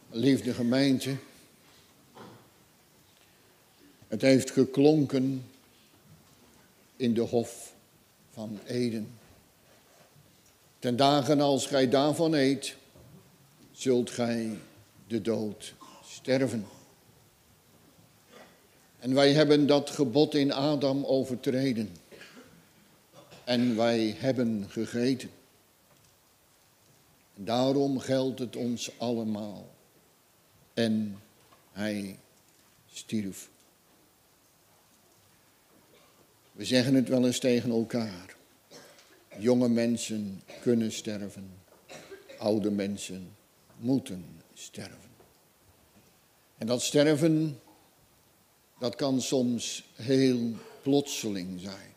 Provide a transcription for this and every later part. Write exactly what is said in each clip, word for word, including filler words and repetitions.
Liefde gemeente, het heeft geklonken in de hof van Eden. Ten dagen als gij daarvan eet, zult gij de dood sterven. En wij hebben dat gebod in Adam overtreden. En wij hebben gegeten. En daarom geldt het ons allemaal. En hij stierf. We zeggen het wel eens tegen elkaar. Jonge mensen kunnen sterven. Oude mensen moeten sterven. En dat sterven, dat kan soms heel plotseling zijn.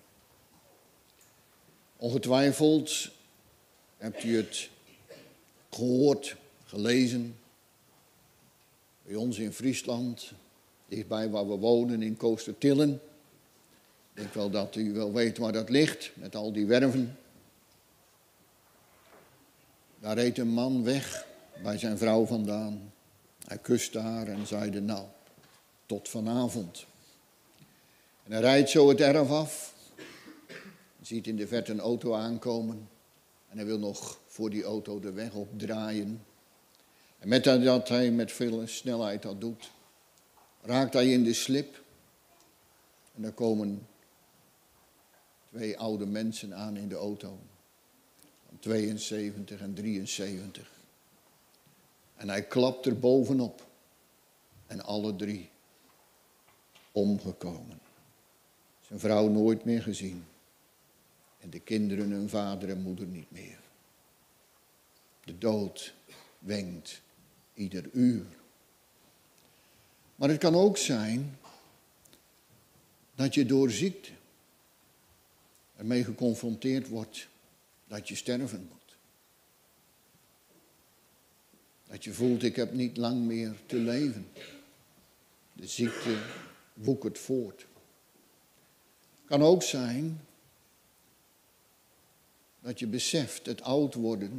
Ongetwijfeld hebt u het gehoord, gelezen. Bij ons in Friesland, dichtbij waar we wonen, in Koostertillen. Ik denk wel dat u wel weet waar dat ligt, met al die werven. Daar reed een man weg bij zijn vrouw vandaan. Hij kuste haar en zeide, nou, tot vanavond. En hij rijdt zo het erf af. Hij ziet in de verte een auto aankomen. En hij wil nog voor die auto de weg opdraaien. En met dat hij met veel snelheid dat doet, raakt hij in de slip. En daar komen twee oude mensen aan in de auto. Van tweeënzeventig en drieënzeventig. En hij klapt er bovenop. En alle drie omgekomen. Zijn vrouw nooit meer gezien. En de kinderen hun vader en moeder niet meer. De dood wenkt ieder uur. Maar het kan ook zijn dat je door ziekte ermee geconfronteerd wordt dat je sterven moet. Dat je voelt, ik heb niet lang meer te leven. De ziekte woekert voort. Kan ook zijn dat je beseft, het oud worden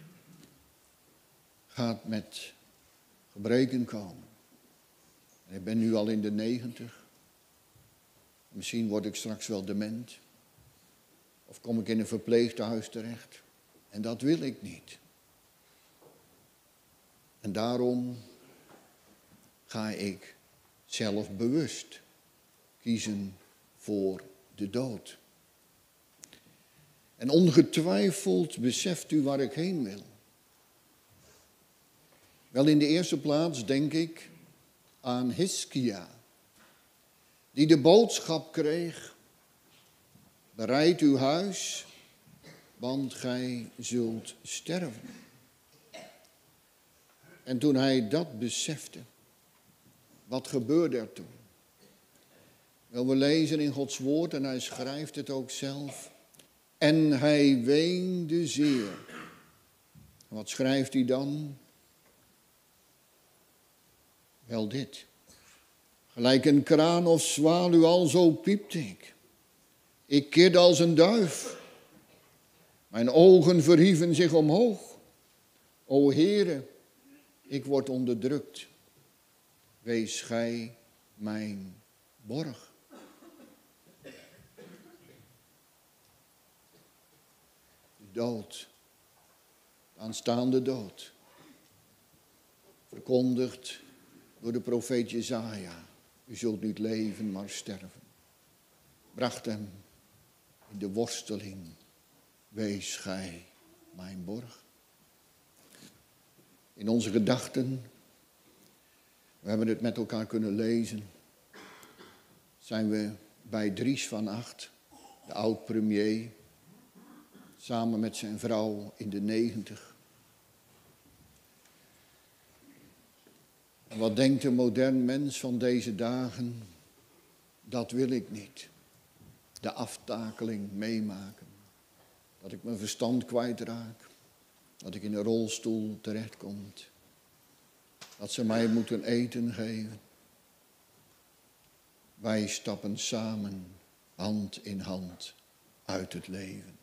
gaat met gebreken komen. En ik ben nu al in de negentig. Misschien word ik straks wel dement. Of kom ik in een verpleeghuis terecht. En dat wil ik niet. En daarom ga ik zelf bewust kiezen voor de dood. En ongetwijfeld beseft u waar ik heen wil. Wel, in de eerste plaats denk ik aan Hiskia, die de boodschap kreeg, bereid uw huis, want gij zult sterven. En toen hij dat besefte, wat gebeurde er toen? Wel, we lezen in Gods woord en hij schrijft het ook zelf. En hij weende zeer. En wat schrijft hij dan? Wel dit. Gelijk een kraan of zwaluw alzo piepte ik. Ik kirde als een duif. Mijn ogen verhieven zich omhoog. O Heere, ik word onderdrukt. Wees gij mijn borg. De dood, de aanstaande dood, verkondigd door de profeet Jesaja. U zult niet leven, maar sterven. Bracht hem in de worsteling. Wees gij mijn borg. In onze gedachten, we hebben het met elkaar kunnen lezen, zijn we bij Dries van Acht, de oud-premier, samen met zijn vrouw in de negentig. En wat denkt een modern mens van deze dagen? Dat wil ik niet. De aftakeling meemaken. Dat ik mijn verstand kwijtraak. Dat ik in een rolstoel terechtkom. Dat ze mij moeten eten geven. Wij stappen samen, hand in hand, uit het leven.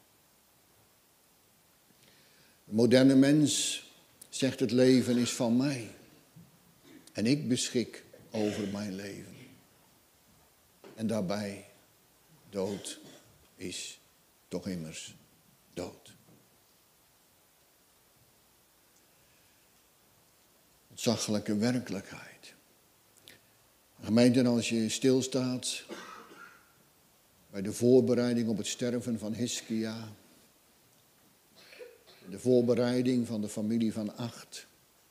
De moderne mens zegt het leven is van mij. En ik beschik over mijn leven. En daarbij, dood is toch immers dood. Ontzaglijke werkelijkheid. Gemeente, als je stilstaat bij de voorbereiding op het sterven van Hiskia, de voorbereiding van de familie van Acht,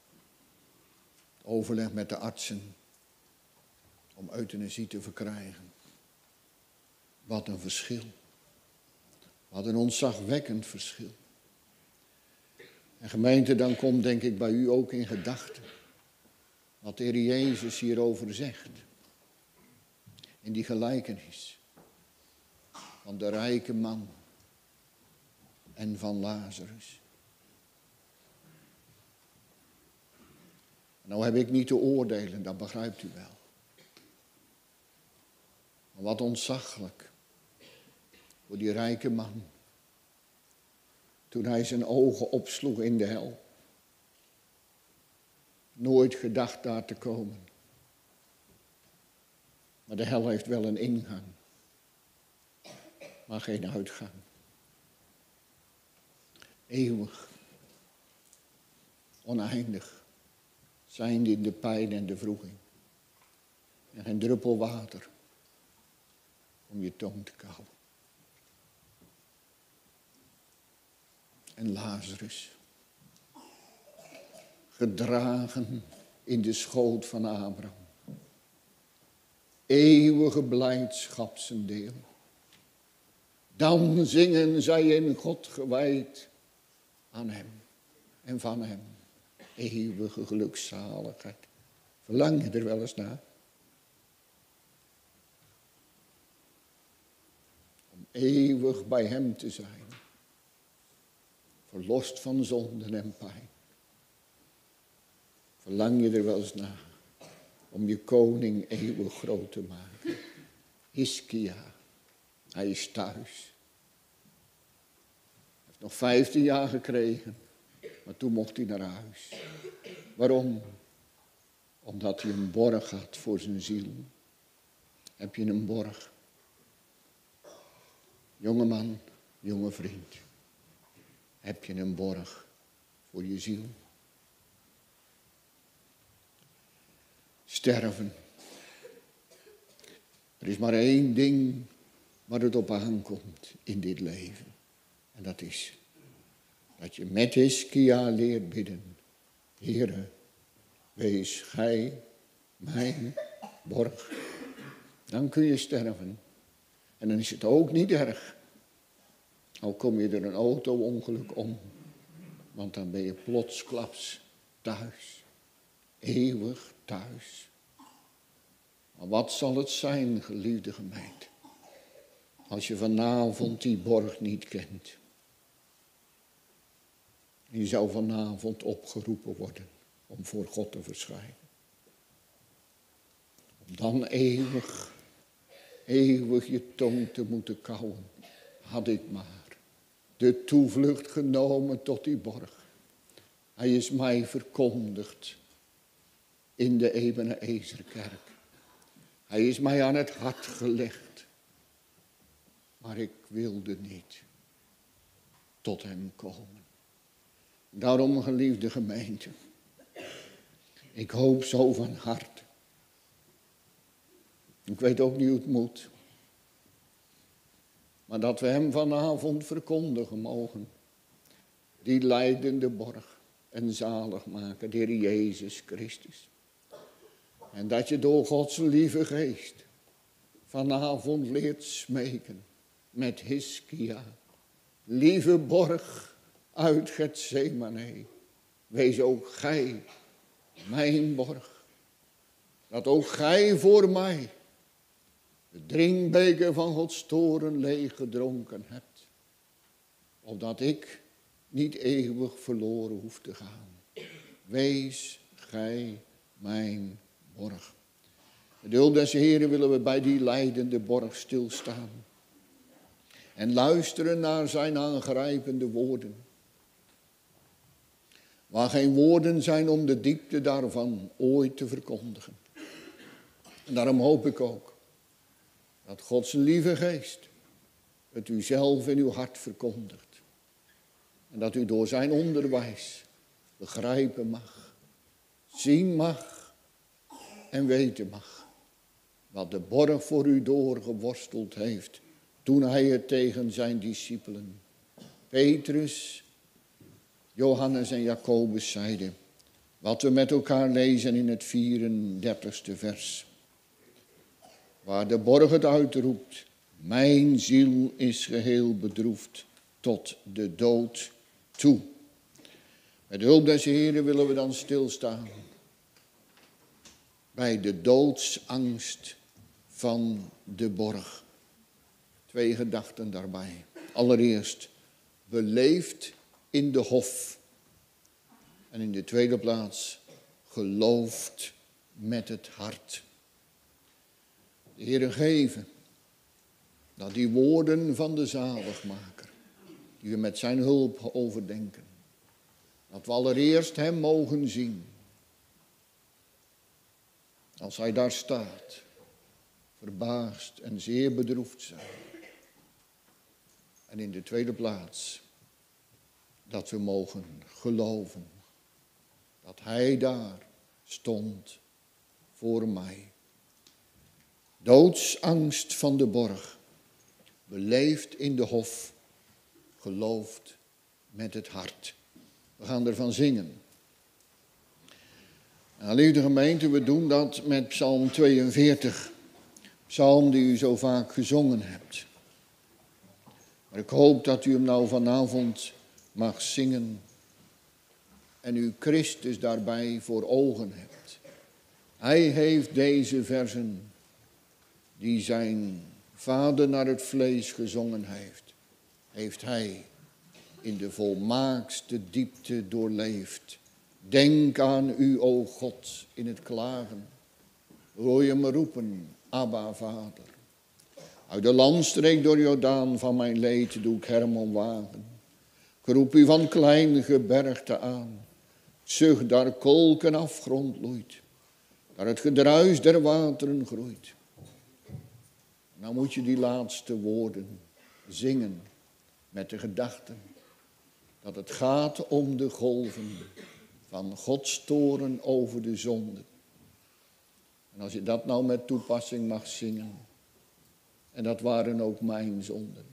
overleg met de artsen om euthanasie te verkrijgen. Wat een verschil. Wat een ontzagwekkend verschil. En gemeente, dan komt denk ik bij u ook in gedachten wat de Heer Jezus hierover zegt. In die gelijkenis van de rijke man en van Lazarus. Nou heb ik niet te oordelen, dat begrijpt u wel. Maar wat ontzaglijk voor die rijke man. Toen hij zijn ogen opsloeg in de hel. Nooit gedacht daar te komen. Maar de hel heeft wel een ingang. Maar geen uitgang. Eeuwig. Oneindig. Zijnde in de pijn en de wroeging. En geen druppel water om je tong te kauwen. En Lazarus, gedragen in de schoot van Abraham. Eeuwige blijdschap zijn deel. Dan zingen zij in God gewijd aan hem en van hem. Eeuwige gelukzaligheid. Verlang je er wel eens naar? Om eeuwig bij hem te zijn. Verlost van zonden en pijn. Verlang je er wel eens naar om je koning eeuwig groot te maken. Hiskia, hij is thuis. Hij heeft nog vijftien jaar gekregen, maar toen mocht hij naar huis. Waarom? Omdat hij een borg had voor zijn ziel. Heb je een borg? Jonge man, jonge vriend. Heb je een borg voor je ziel? Sterven. Er is maar één ding waar het op aankomt in dit leven. En dat is dat je met Hiskia leert bidden. Heere, wees gij mijn borg. Dan kun je sterven. En dan is het ook niet erg. Al kom je er een auto-ongeluk om. Want dan ben je plotsklaps thuis. Eeuwig thuis. Maar wat zal het zijn, geliefde gemeente. Als je vanavond die borg niet kent. Je zou vanavond opgeroepen worden om voor God te verschijnen. Om dan eeuwig, eeuwig je tong te moeten kauwen. Had ik maar de toevlucht genomen tot die borg. Hij is mij verkondigd in de Ebeneezerkerk. Hij is mij aan het hart gelegd. Maar ik wilde niet tot hem komen. Daarom, geliefde gemeente, ik hoop zo van harte. Ik weet ook niet hoe het moet. Maar dat we hem vanavond verkondigen mogen. Die lijdende borg en zalig maken, de Heer Jezus Christus. En dat je door Gods lieve geest vanavond leert smeken met Hiskia. Lieve borg uit Getsemane, wees ook gij mijn borg. Dat ook gij voor mij de drinkbeker van Gods toorn leeg gedronken hebt. Opdat ik niet eeuwig verloren hoef te gaan. Wees gij mijn borg. Met de hulp des Heren willen we bij die lijdende borg stilstaan. En luisteren naar zijn aangrijpende woorden. Waar geen woorden zijn om de diepte daarvan ooit te verkondigen. En daarom hoop ik ook dat Gods lieve geest het u zelf in uw hart verkondigt. En dat u door zijn onderwijs begrijpen mag, zien mag en weten mag. Wat de borg voor u doorgeworsteld heeft toen hij het tegen zijn discipelen, Petrus, Johannes en Jacobus zeiden. Wat we met elkaar lezen in het vierendertigste vers. Waar de borg het uitroept. Mijn ziel is geheel bedroefd tot de dood toe. Met de hulp des Heren willen we dan stilstaan. Bij de doodsangst van de borg. Twee gedachten daarbij. Allereerst, beleefd in de hof. En in de tweede plaats, geloofd met het hart. De Heere geven dat die woorden van de zaligmaker, die we met zijn hulp overdenken, dat we allereerst hem mogen zien. Als hij daar staat, verbaasd en zeer bedroefd zijn. En in de tweede plaats, dat we mogen geloven dat hij daar stond voor mij. Doodsangst van de borg, beleefd in de hof, geloofd met het hart. We gaan ervan zingen. Nou, lieve gemeente, we doen dat met Psalm tweeënveertig. Psalm die u zo vaak gezongen hebt. Maar ik hoop dat u hem nou vanavond mag zingen en u Christus daarbij voor ogen hebt. Hij heeft deze versen die zijn vader naar het vlees gezongen heeft, heeft hij in de volmaakste diepte doorleefd. Denk aan u, o God, in het klagen. Hoor je me roepen, Abba, Vader. Uit de landstreek door Jordaan van mijn leed doe ik Hermon wagen. Ik roep u van klein gebergte aan. Zucht daar kolken afgrond loeit. Daar het gedruis der wateren groeit. Nou moet je die laatste woorden zingen met de gedachte dat het gaat om de golven van Gods toorn over de zonde. En als je dat nou met toepassing mag zingen, en dat waren ook mijn zonden.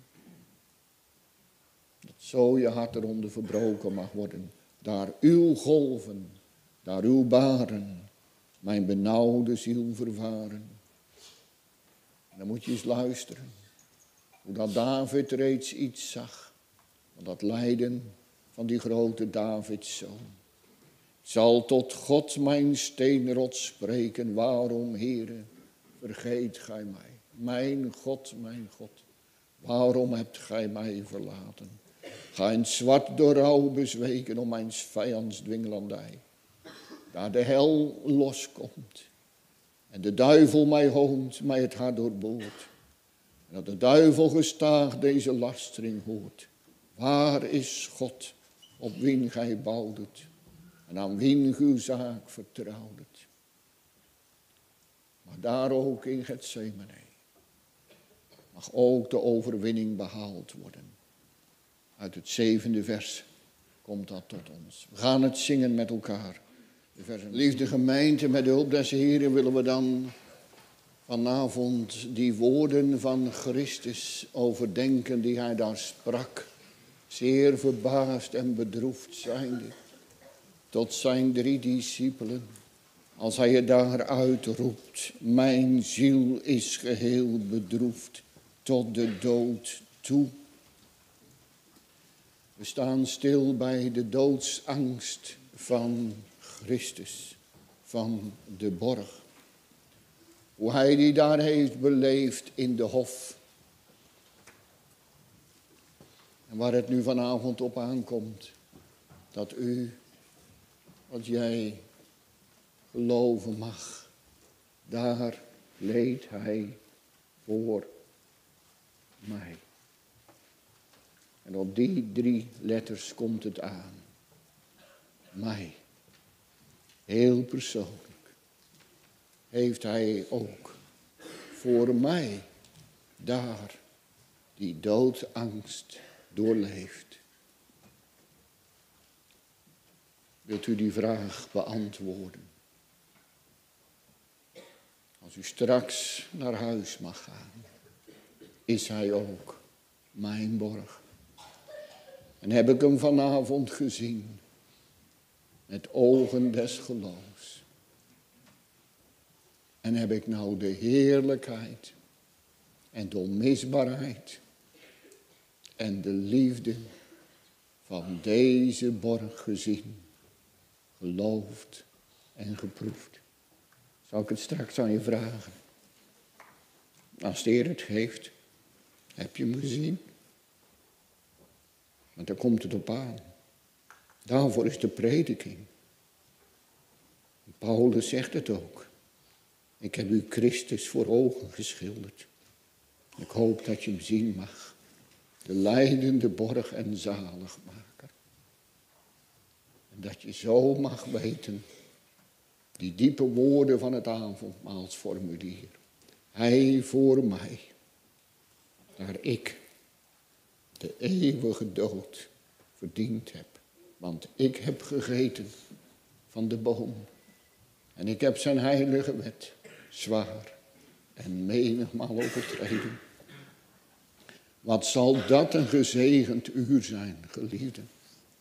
Dat zo je hart eronder verbroken mag worden. Daar uw golven, daar uw baren, mijn benauwde ziel vervaren. En dan moet je eens luisteren. Hoe dat David reeds iets zag. Van dat lijden van die grote Davidszoon. Zal tot God mijn steenrots spreken. Waarom, Heere, vergeet gij mij? Mijn God, mijn God, waarom hebt gij mij verlaten? Ga in zwart door rouw bezweken om mijn vijands dwinglandij. Daar de hel loskomt en de duivel mij hoont, mij het hart doorboort. En dat de duivel gestaag deze lastering hoort. Waar is God, op wien gij bouwdet en aan wien uw zaak vertrouwdet? Maar daar ook in Getsemane mag ook de overwinning behaald worden. Uit het zevende vers komt dat tot ons. We gaan het zingen met elkaar. De versen. Liefde gemeente, met de hulp des Heren willen we dan vanavond die woorden van Christus overdenken die hij daar sprak. Zeer verbaasd en bedroefd zijnde tot zijn drie discipelen. Als hij je daar uitroept, mijn ziel is geheel bedroefd tot de dood toe. We staan stil bij de doodsangst van Christus, van de borg. Hoe hij die daar heeft beleefd in de hof. En waar het nu vanavond op aankomt, dat u, wat jij geloven mag, daar leed hij voor mij. En op die drie letters komt het aan. mij, heel persoonlijk, heeft hij ook voor mij daar die doodsangst doorleefd. Wilt u die vraag beantwoorden? Als u straks naar huis mag gaan, is hij ook mijn borg. En heb ik hem vanavond gezien, met ogen des geloofs. En heb ik nou de heerlijkheid en de onmisbaarheid en de liefde van deze borg gezien, geloofd en geproefd. Zal ik het straks aan je vragen? Als de Heer het geeft, heb je hem gezien? Want daar komt het op aan. Daarvoor is de prediking. Paulus zegt het ook. Ik heb u Christus voor ogen geschilderd. Ik hoop dat je hem zien mag. De lijdende borg en zaligmaker. En dat je zo mag weten, die diepe woorden van het avondmaalsformulier. Hij voor mij, daar ik de eeuwige dood verdiend heb. Want ik heb gegeten van de boom. En ik heb zijn heilige wet zwaar en menigmaal overtreden. Wat zal dat een gezegend uur zijn, geliefden.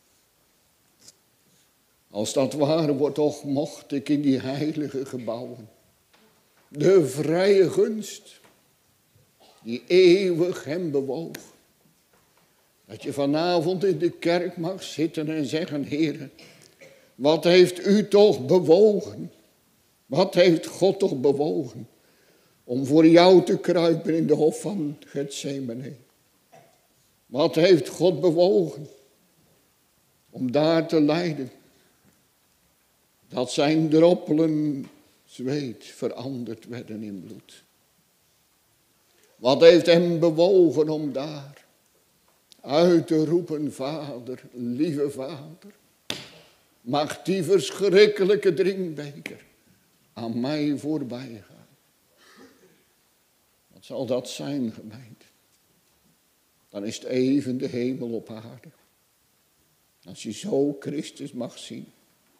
Als dat waar wordt, toch mocht ik in die heilige gebouwen de vrije gunst die eeuwig hem bewoog. Dat je vanavond in de kerk mag zitten en zeggen, Heere, wat heeft u toch bewogen? Wat heeft God toch bewogen om voor jou te kruipen in de hof van Getsemane? Wat heeft God bewogen om daar te lijden? Dat zijn droppelen zweet veranderd werden in bloed. Wat heeft hem bewogen om daar uit te roepen, Vader, lieve Vader, mag die verschrikkelijke drinkbeker aan mij voorbij gaan. Wat zal dat zijn, gemeente? Dan is het even de hemel op aarde. Als je zo Christus mag zien.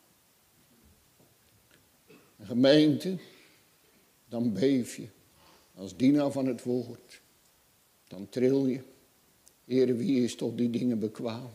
Een gemeente, dan beef je als dienaar van het woord. Dan tril je. Heere, wie is tot die dingen bekwaam?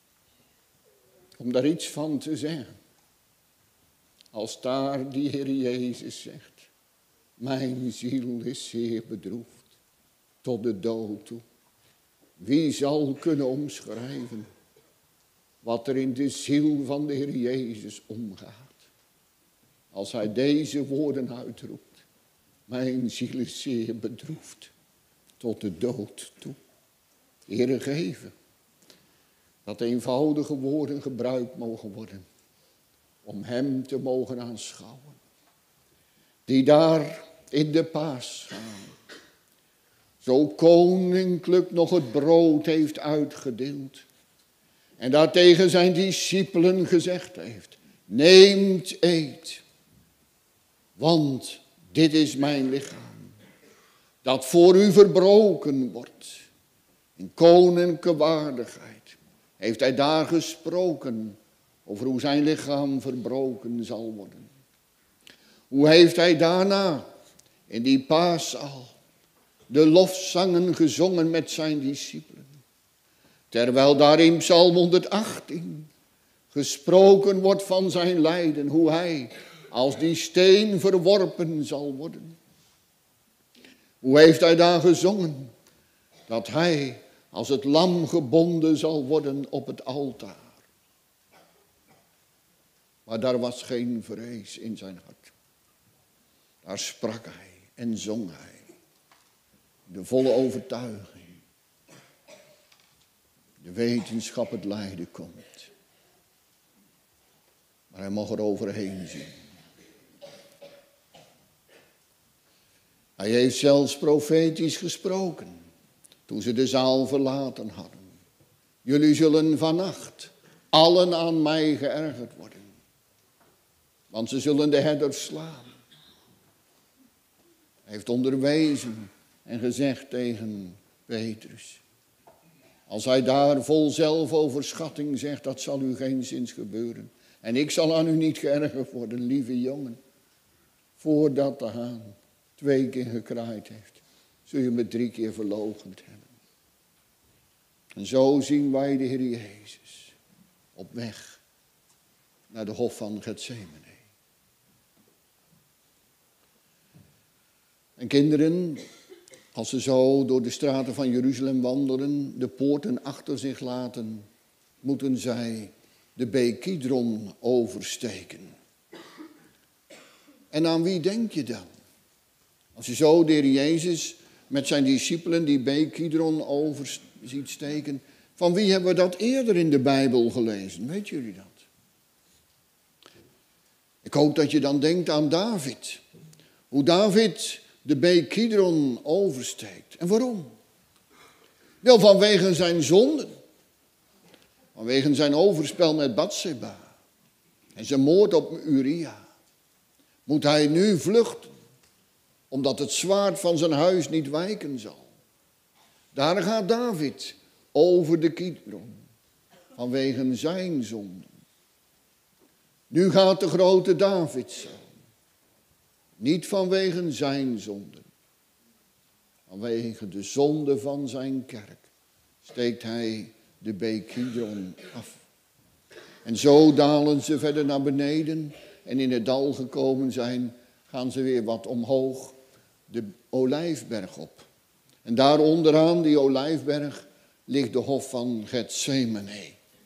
Om daar iets van te zeggen. Als daar die Heer Jezus zegt. Mijn ziel is zeer bedroefd. Tot de dood toe. Wie zal kunnen omschrijven wat er in de ziel van de Heer Jezus omgaat? Als hij deze woorden uitroept. Mijn ziel is zeer bedroefd. Tot de dood toe. Heere, geven. Dat eenvoudige woorden gebruikt mogen worden. Om hem te mogen aanschouwen. Die daar in de Paasgaan zo koninklijk nog het brood heeft uitgedeeld. En daar tegen zijn discipelen gezegd heeft. Neemt, eet. Want dit is mijn lichaam. Dat voor u verbroken wordt. In koninklijke waardigheid. Heeft hij daar gesproken. Over hoe zijn lichaam verbroken zal worden. Hoe heeft hij daarna in die paaszaal de lofzangen gezongen met zijn discipelen. Terwijl daar in Psalm honderdachttien gesproken wordt van zijn lijden. Hoe hij als die steen verworpen zal worden. Hoe heeft hij daar gezongen dat hij als het lam gebonden zal worden op het altaar. Maar daar was geen vrees in zijn hart. Daar sprak hij en zong hij. De volle overtuiging. De wetenschap het lijden komt. Maar hij mag er overheen zien. Hij heeft zelfs profetisch gesproken. Toen ze de zaal verlaten hadden. Jullie zullen vannacht allen aan mij geërgerd worden. Want ze zullen de herders slaan. Hij heeft onderwezen en gezegd tegen Petrus. Als hij daar vol zelfoverschatting zegt, dat zal u geenszins gebeuren. En ik zal aan u niet geërgerd worden, lieve jongen. Voordat de haan twee keer gekraaid heeft, zul je me drie keer verloochend hebben. En zo zien wij de Heer Jezus op weg naar de hof van Getsemane. En kinderen, als ze zo door de straten van Jeruzalem wandelen, de poorten achter zich laten, moeten zij de beek Kidron oversteken. En aan wie denk je dan? Als je zo de Heer Jezus met zijn discipelen die beek Kidron over ziet steken, van wie hebben we dat eerder in de Bijbel gelezen? Weet jullie dat? Ik hoop dat je dan denkt aan David. Hoe David de beek Kidron oversteekt. En waarom? Wel, vanwege zijn zonden. Vanwege zijn overspel met Batseba. En zijn moord op Uria. Moet hij nu vluchten. Omdat het zwaard van zijn huis niet wijken zal. Daar gaat David over de Kidron. Vanwege zijn zonden. Nu gaat de grote David zo. Niet vanwege zijn zonden. Vanwege de zonde van zijn kerk steekt hij de beek Kidron af. En zo dalen ze verder naar beneden. En in het dal gekomen zijn, gaan ze weer wat omhoog de Olijfberg op. En daar onderaan die Olijfberg ligt de hof van Getsemane.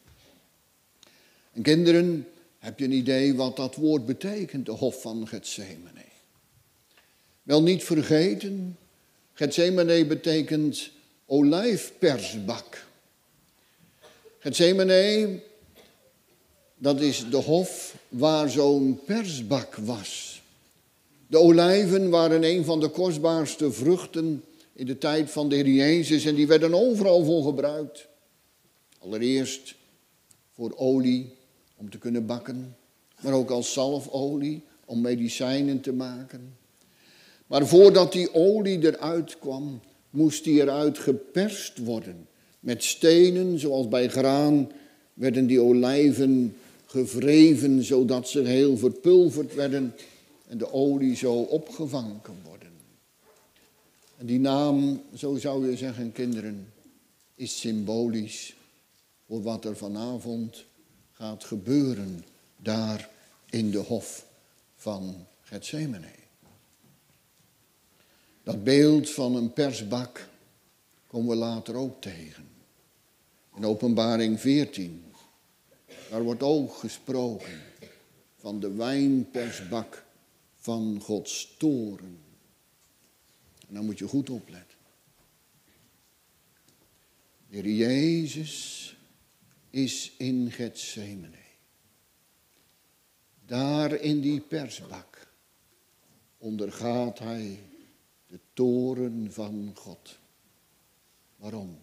En kinderen, heb je een idee wat dat woord betekent, de hof van Getsemane? Wel niet vergeten, Getsemane betekent olijfpersbak. Getsemane, dat is de hof waar zo'n persbak was. De olijven waren een van de kostbaarste vruchten in de tijd van de Heer Jezus en die werden overal voor gebruikt. Allereerst voor olie om te kunnen bakken, maar ook als zalfolie om medicijnen te maken. Maar voordat die olie eruit kwam, moest die eruit geperst worden. Met stenen, zoals bij graan, werden die olijven gewreven, zodat ze heel verpulverd werden en de olie zo opgevangen kon worden. En die naam, zo zou je zeggen, kinderen, is symbolisch voor wat er vanavond gaat gebeuren daar in de hof van Getsemane. Dat beeld van een persbak komen we later ook tegen. In Openbaring veertien, daar wordt ook gesproken van de wijnpersbak van Gods toorn. En dan moet je goed opletten. De Heer Jezus is in Getsemane. Daar in die persbak ondergaat hij de toorn van God. Waarom?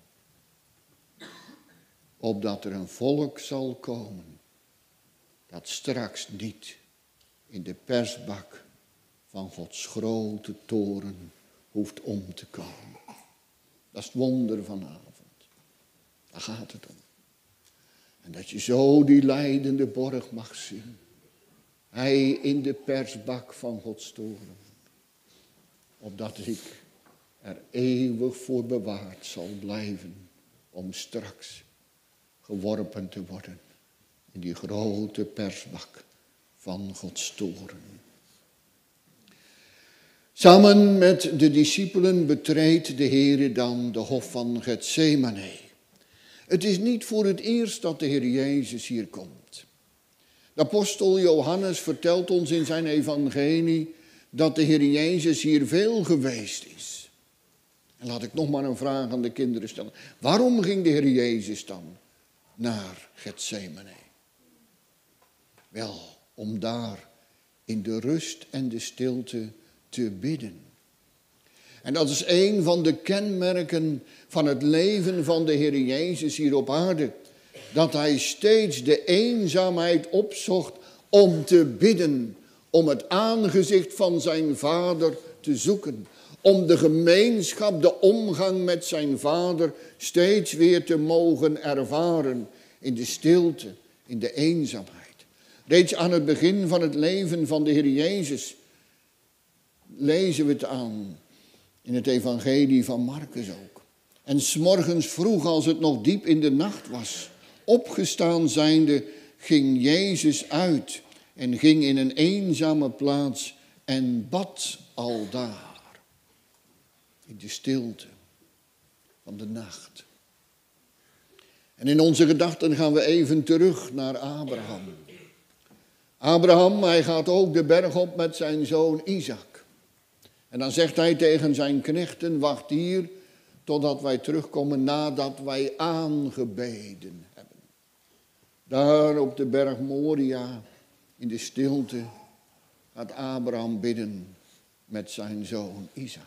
Opdat er een volk zal komen dat straks niet in de persbak van Gods grote toorn hoeft om te komen. Dat is het wonder vanavond. Daar gaat het om. En dat je zo die lijdende borg mag zien. Hij in de persbak van Gods toorn. Opdat ik er eeuwig voor bewaard zal blijven. Om straks geworpen te worden in die grote persbak van Gods toorn. Samen met de discipelen betreedt de Heer dan de hof van Getsemane. Het is niet voor het eerst dat de Heer Jezus hier komt. De apostel Johannes vertelt ons in zijn evangelie dat de Heer Jezus hier veel geweest is. En laat ik nog maar een vraag aan de kinderen stellen. Waarom ging de Heer Jezus dan naar Getsemane? Wel, om daar in de rust en de stilte te bidden. En dat is een van de kenmerken van het leven van de Heer Jezus hier op aarde. dat hij steeds de eenzaamheid opzocht om te bidden, om het aangezicht van zijn vader te zoeken, om de gemeenschap, de omgang met zijn vader steeds weer te mogen ervaren in de stilte, in de eenzaamheid. Reeds aan het begin van het leven van de Heer Jezus lezen we het aan in het evangelie van Marcus ook. En 's morgens vroeg, als het nog diep in de nacht was, opgestaan zijnde, ging Jezus uit en ging in een eenzame plaats en bad aldaar. In de stilte van de nacht. En in onze gedachten gaan we even terug naar Abraham. Abraham, hij gaat ook de berg op met zijn zoon Isaac. En dan zegt hij tegen zijn knechten, wacht hier totdat wij terugkomen nadat wij aangebeden hebben. Daar op de berg Moria, in de stilte, gaat Abraham bidden met zijn zoon Isaac.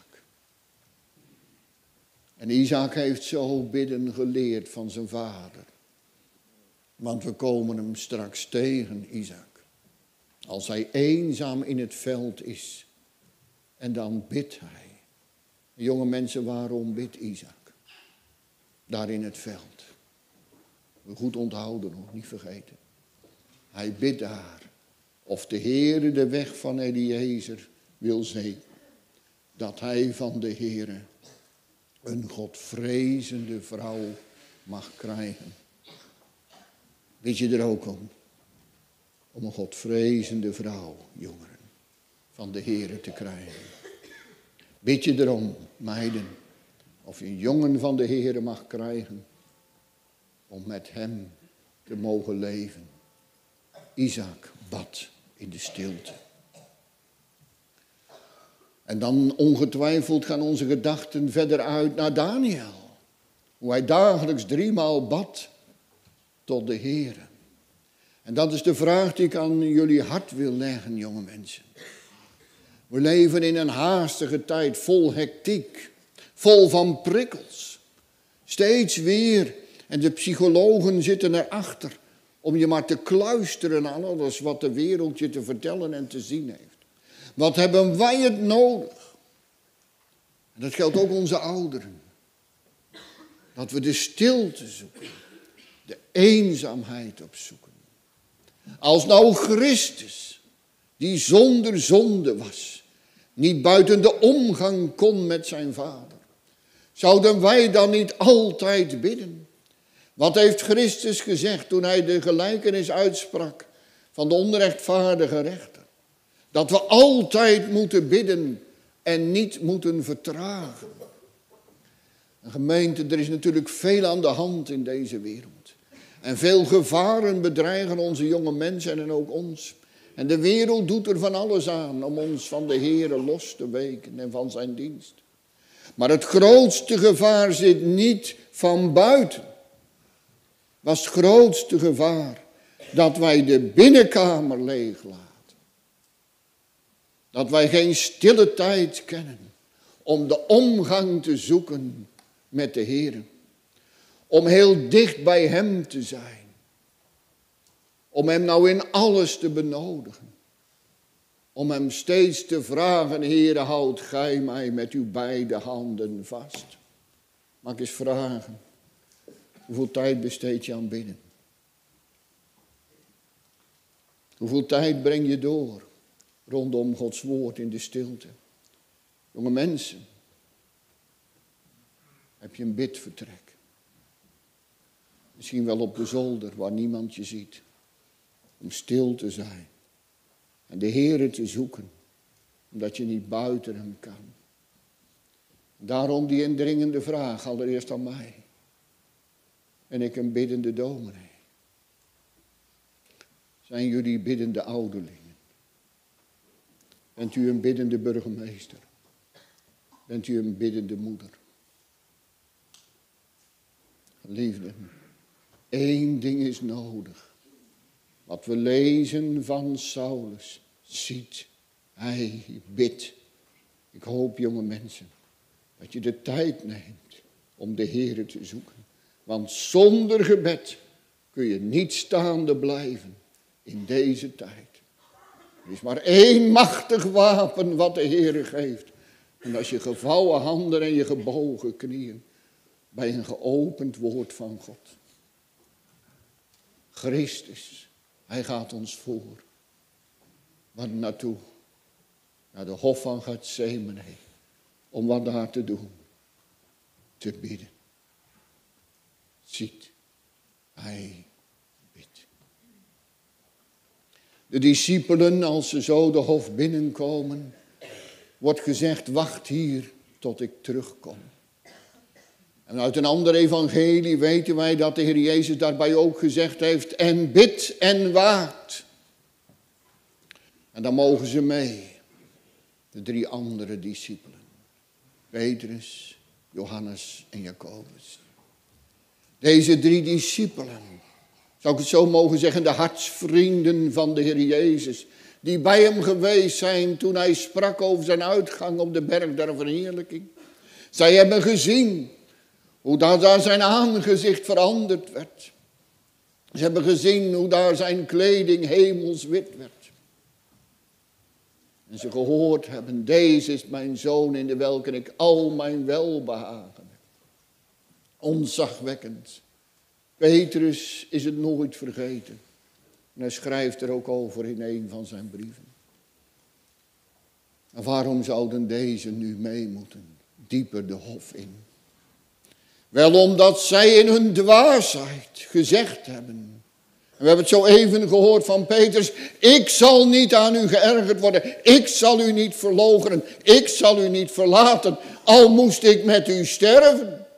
En Isaac heeft zo bidden geleerd van zijn vader. Want we komen hem straks tegen, Isaac. Als hij eenzaam in het veld is. En dan bidt hij. Jonge mensen, waarom bidt Isaac? Daar in het veld. Goed onthouden, nog niet vergeten. Hij bidt daar. Of de Heere de weg van Eliezer wil zegenen. Dat hij van de Heere een godvrezende vrouw mag krijgen. Bid je er ook om? Om een godvrezende vrouw, jongeren, van de Heere te krijgen. Bid je erom, meiden, of je een jongen van de Heere mag krijgen, om met hem te mogen leven. Isaac bad in de stilte. En dan ongetwijfeld gaan onze gedachten verder uit naar Daniel. Hoe hij dagelijks driemaal bad tot de Heere. En dat is de vraag die ik aan jullie hart wil leggen, jonge mensen. We leven in een haastige tijd, vol hectiek, vol van prikkels. Steeds weer, en de psychologen zitten erachter, om je maar te kluisteren aan alles wat de wereld je te vertellen en te zien heeft. Wat hebben wij het nodig? En dat geldt ook onze ouderen. Dat we de stilte zoeken, de eenzaamheid opzoeken. Als nou Christus, die zonder zonde was, niet buiten de omgang kon met zijn vader, zouden wij dan niet altijd bidden? Wat heeft Christus gezegd toen hij de gelijkenis uitsprak van de onrechtvaardige rechter? Dat we altijd moeten bidden en niet moeten vertragen. Een gemeente, er is natuurlijk veel aan de hand in deze wereld. En veel gevaren bedreigen onze jonge mensen en ook ons. En de wereld doet er van alles aan om ons van de Heere los te weken en van zijn dienst. Maar het grootste gevaar zit niet van buiten. Was het grootste gevaar dat wij de binnenkamer leeglaten. Dat wij geen stille tijd kennen om de omgang te zoeken met de Heere. Om heel dicht bij hem te zijn. Om hem nou in alles te benodigen. Om hem steeds te vragen, Heere, houd gij mij met uw beide handen vast. Mag ik eens vragen, hoeveel tijd besteed je aan bidden? Hoeveel tijd breng je door rondom Gods woord in de stilte? Jonge mensen, heb je een bidvertrek? Misschien wel op de zolder waar niemand je ziet. Om stil te zijn. En de Heere te zoeken. Omdat je niet buiten hem kan. Daarom die indringende vraag allereerst aan mij. En ik een biddende dominee. Zijn jullie biddende ouderlingen? Bent u een biddende burgemeester? Bent u een biddende moeder? Geliefden, één ding is nodig. Wat we lezen van Saulus. Ziet, hij bidt. Ik hoop, jonge mensen, dat je de tijd neemt om de Heere te zoeken. Want zonder gebed kun je niet staande blijven in deze tijd. Er is maar één machtig wapen wat de Heer geeft. En dat is je gevouwen handen en je gebogen knieën bij een geopend woord van God. Christus, hij gaat ons voor. Waar naartoe? Naar de hof van Getsemane. Om wat daar te doen? Te bidden. Ziet, hij bidt. De discipelen, als ze zo de hof binnenkomen, wordt gezegd, wacht hier tot ik terugkom. En uit een ander evangelie weten wij dat de Heer Jezus daarbij ook gezegd heeft, en bid en waakt. En dan mogen ze mee, de drie andere discipelen. Petrus, Johannes en Jacobus. Deze drie discipelen, zou ik het zo mogen zeggen, de hartsvrienden van de Heer Jezus, die bij hem geweest zijn toen hij sprak over zijn uitgang op de berg der verheerlijking. Zij hebben gezien hoe daar, daar zijn aangezicht veranderd werd. Ze hebben gezien hoe daar zijn kleding hemelswit werd. En ze gehoord hebben, deze is mijn zoon in de welke ik al mijn welbehagen heb. Ontzagwekkend. Petrus is het nooit vergeten. En hij schrijft er ook over in een van zijn brieven. En waarom zouden deze nu mee moeten? Dieper de hof in. Wel omdat zij in hun dwaasheid gezegd hebben. En we hebben het zo even gehoord van Petrus. Ik zal niet aan u geërgerd worden. Ik zal u niet verloochenen. Ik zal u niet verlaten. Al moest ik met u sterven.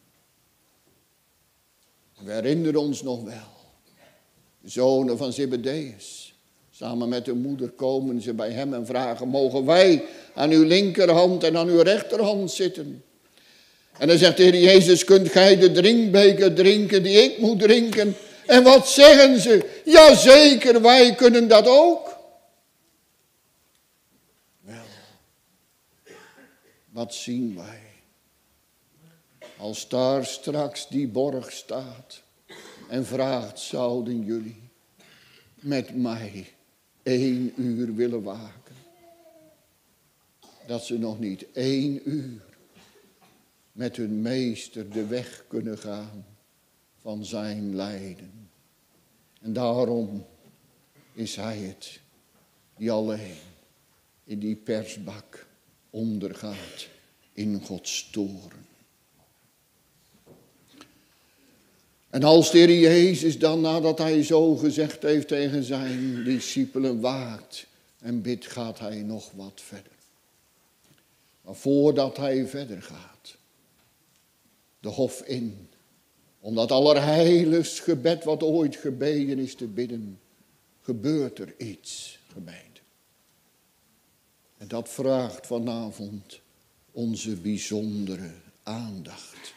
We herinneren ons nog wel. De zonen van Zebedeus. Samen met hun moeder komen ze bij hem en vragen. Mogen wij aan uw linkerhand en aan uw rechterhand zitten? En dan zegt de Heer Jezus. Kunt gij de drinkbeker drinken die ik moet drinken? En wat zeggen ze? Jazeker, wij kunnen dat ook. Wel, wat zien wij? Als daar straks die borg staat en vraagt, zouden jullie met mij één uur willen waken? Dat ze nog niet één uur met hun meester de weg kunnen gaan van zijn lijden. En daarom is hij het die alleen in die persbak ondergaat in Gods toren. En als de Heer Jezus dan, nadat hij zo gezegd heeft tegen zijn discipelen, waakt en bidt, gaat hij nog wat verder. Maar voordat hij verder gaat, de hof in, om dat allerheiligst gebed wat ooit gebeden is te bidden, gebeurt er iets, gemeente. En dat vraagt vanavond onze bijzondere aandacht.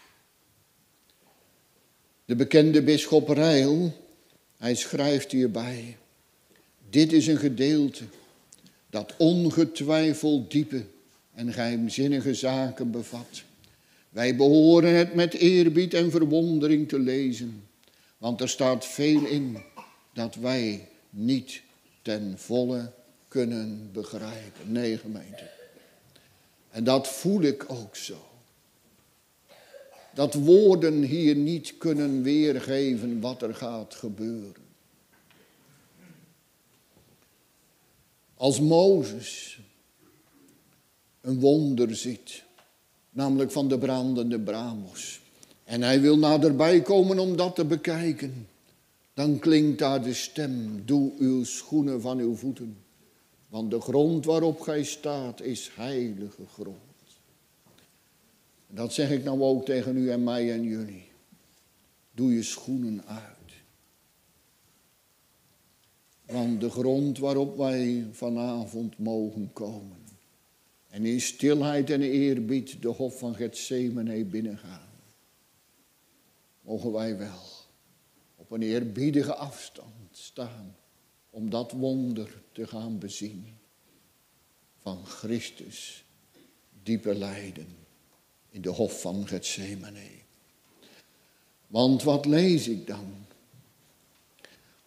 De bekende bisschop Ryle, hij schrijft hierbij, dit is een gedeelte dat ongetwijfeld diepe en geheimzinnige zaken bevat. Wij behoren het met eerbied en verwondering te lezen, want er staat veel in dat wij niet ten volle kunnen begrijpen. Nee, gemeente. En dat voel ik ook zo. Dat woorden hier niet kunnen weergeven wat er gaat gebeuren. Als Mozes een wonder ziet, namelijk van de brandende bramos, en hij wil naderbij komen om dat te bekijken, dan klinkt daar de stem, doe uw schoenen van uw voeten, want de grond waarop gij staat is heilige grond. Dat zeg ik nou ook tegen u en mij en jullie. Doe je schoenen uit. Want de grond waarop wij vanavond mogen komen en in stilheid en eerbied de hof van Getsemane binnengaan, mogen wij wel op een eerbiedige afstand staan om dat wonder te gaan bezien van Christus diepe lijden in de hof van Getsemane. Want wat lees ik dan?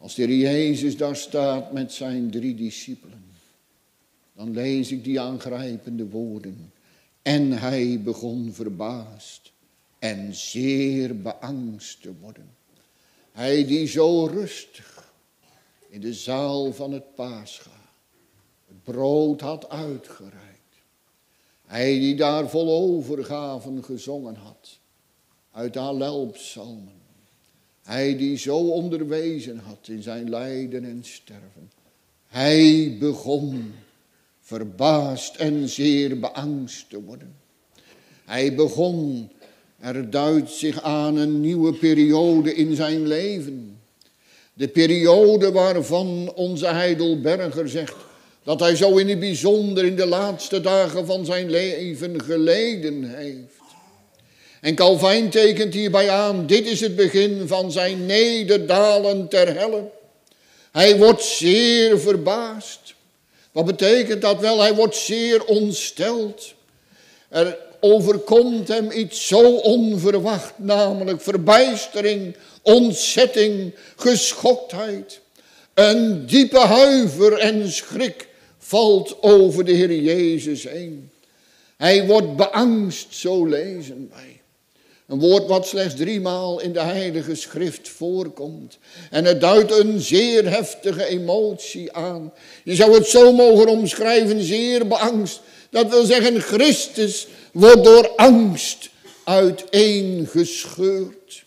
Als de Heer Jezus daar staat met zijn drie discipelen, dan lees ik die aangrijpende woorden. En hij begon verbaasd en zeer beangst te worden. Hij die zo rustig in de zaal van het Pascha het brood had uitgereikt. Hij die daar vol overgaven gezongen had uit de Hallelpsalmen. Hij die zo onderwezen had in zijn lijden en sterven. Hij begon verbaasd en zeer beangst te worden. Hij begon, er duidt zich aan een nieuwe periode in zijn leven. De periode waarvan onze Heidelberger zegt dat hij zo in het bijzonder in de laatste dagen van zijn leven geleden heeft. En Calvijn tekent hierbij aan, dit is het begin van zijn nederdalen ter helle. Hij wordt zeer verbaasd. Wat betekent dat wel? Hij wordt zeer ontsteld. Er overkomt hem iets zo onverwacht, namelijk verbijstering, ontzetting, geschoktheid. Een diepe huiver en schrik valt over de Heer Jezus heen. Hij wordt beangst, zo lezen wij. Een woord wat slechts driemaal in de Heilige Schrift voorkomt. En het duidt een zeer heftige emotie aan. Je zou het zo mogen omschrijven, zeer beangst. Dat wil zeggen, Christus wordt door angst uiteengescheurd.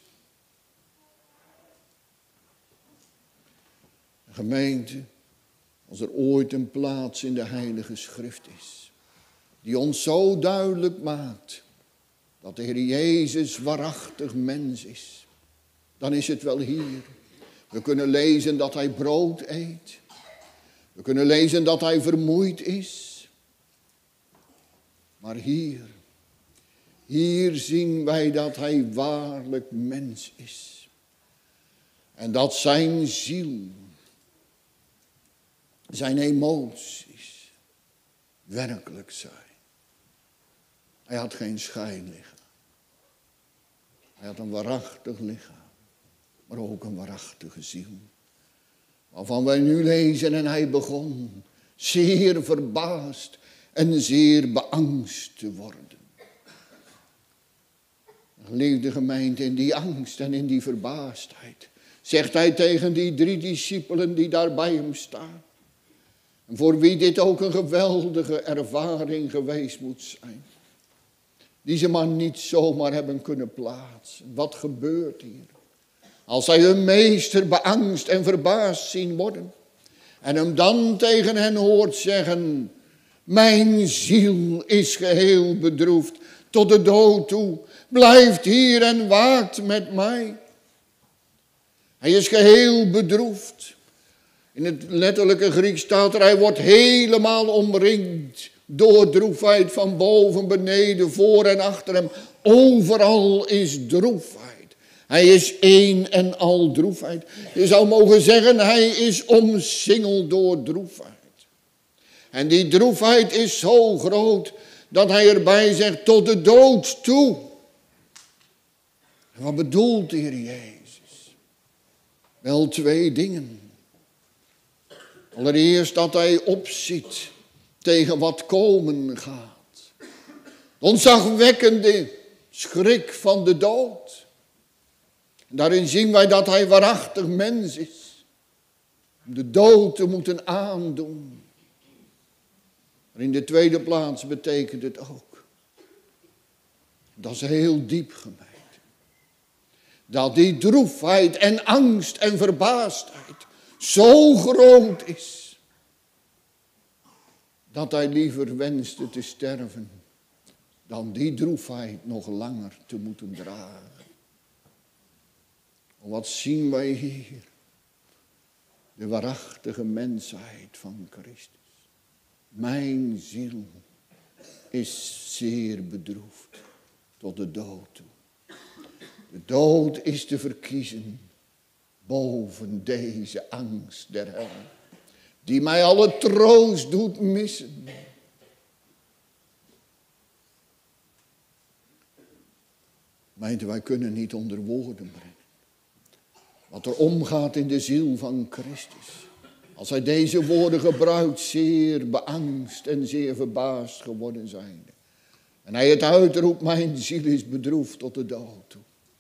Gemeente, als er ooit een plaats in de Heilige Schrift is, die ons zo duidelijk maakt dat de Heer Jezus waarachtig mens is, dan is het wel hier. We kunnen lezen dat hij brood eet. We kunnen lezen dat hij vermoeid is. Maar hier, hier zien wij dat hij waarlijk mens is. En dat zijn ziel, zijn emoties werkelijk zijn. Hij had geen schijnlichaam. Hij had een waarachtig lichaam, maar ook een waarachtige ziel. Waarvan wij nu lezen, en hij begon zeer verbaasd en zeer beangst te worden. Geliefde gemeente, in die angst en in die verbaasdheid zegt hij tegen die drie discipelen die daar bij hem staan. En voor wie dit ook een geweldige ervaring geweest moet zijn. Die ze maar niet zomaar hebben kunnen plaatsen. Wat gebeurt hier? Als zij hun meester beangst en verbaasd zien worden. En hem dan tegen hen hoort zeggen: mijn ziel is geheel bedroefd tot de dood toe. Blijft hier en waakt met mij. Hij is geheel bedroefd. In het letterlijke Grieks staat er, hij wordt helemaal omringd door droefheid van boven, beneden, voor en achter hem. Overal is droefheid. Hij is één en al droefheid. Je zou mogen zeggen, hij is omsingeld door droefheid. En die droefheid is zo groot dat hij erbij zegt, tot de dood toe. En wat bedoelt de Heer Jezus? Wel twee dingen. Allereerst dat hij opziet tegen wat komen gaat. De ontzagwekkende schrik van de dood. Daarin zien wij dat hij waarachtig mens is. Om de dood te moeten aandoen. Maar in de tweede plaats betekent het ook. Dat is heel diep gemeend. Dat die droefheid en angst en verbaasdheid zo groot is. Dat hij liever wenste te sterven. Dan die droefheid nog langer te moeten dragen. Wat zien wij hier? De waarachtige mensheid van Christus. Mijn ziel is zeer bedroefd tot de dood toe. De dood is te verkiezen boven deze angst der hel. Die mij alle troost doet missen. Meent, wij kunnen niet onder woorden brengen wat er omgaat in de ziel van Christus. Als hij deze woorden gebruikt, zeer beangst en zeer verbaasd geworden zijnde. En hij het uitroept, mijn ziel is bedroefd tot de dood toe.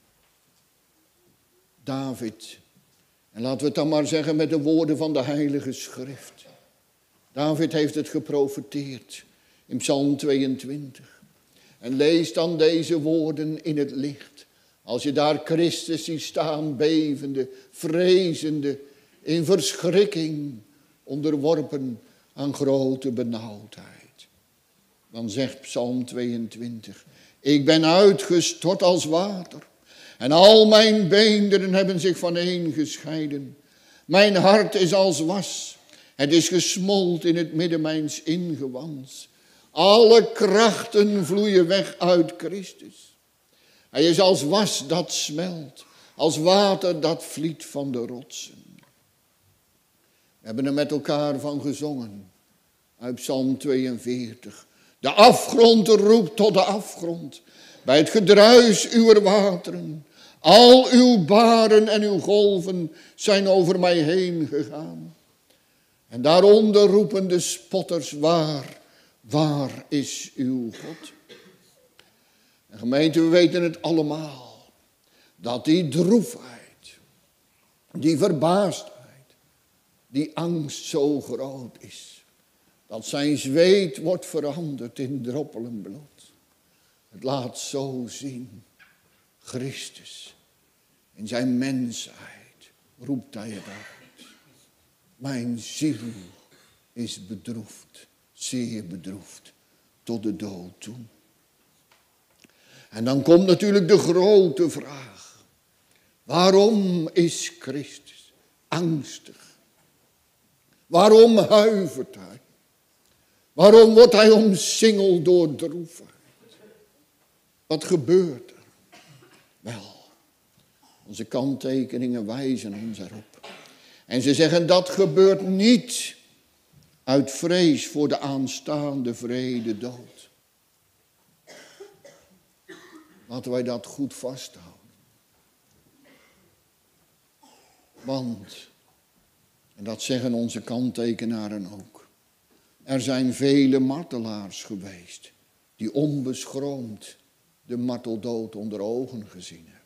David, en laten we het dan maar zeggen met de woorden van de Heilige Schrift. David heeft het geprofeteerd in Psalm tweeëntwintig. En lees dan deze woorden in het licht. Als je daar Christus ziet staan, bevende, vrezende, in verschrikking, onderworpen aan grote benauwdheid. Dan zegt Psalm tweeëntwintig, ik ben uitgestort als water. En al mijn beenderen hebben zich vaneen gescheiden. Mijn hart is als was. Het is gesmolten in het midden mijns ingewands. Alle krachten vloeien weg uit Christus. Hij is als was dat smelt. Als water dat vliet van de rotsen. We hebben er met elkaar van gezongen. Uit Psalm tweeënveertig. De afgrond roept tot de afgrond. Bij het gedruis uw wateren. Al uw baren en uw golven zijn over mij heen gegaan. En daaronder roepen de spotters, waar, waar is uw God? En gemeente, we weten het allemaal. Dat die droefheid, die verbaasdheid, die angst zo groot is. Dat zijn zweet wordt veranderd in droppelen bloed. Het laat zo zien. Christus, in zijn mensheid, roept hij het uit. Mijn ziel is bedroefd, zeer bedroefd, tot de dood toe. En dan komt natuurlijk de grote vraag. Waarom is Christus angstig? Waarom huivert hij? Waarom wordt hij omsingeld door droefheid? Wat gebeurt er? Wel, onze kanttekeningen wijzen ons erop. En ze zeggen dat gebeurt niet uit vrees voor de aanstaande vrede dood. Laten wij dat goed vasthouden. Want, en dat zeggen onze kanttekenaren ook, er zijn vele martelaars geweest die onbeschroomd de marteldood onder ogen gezien hebben.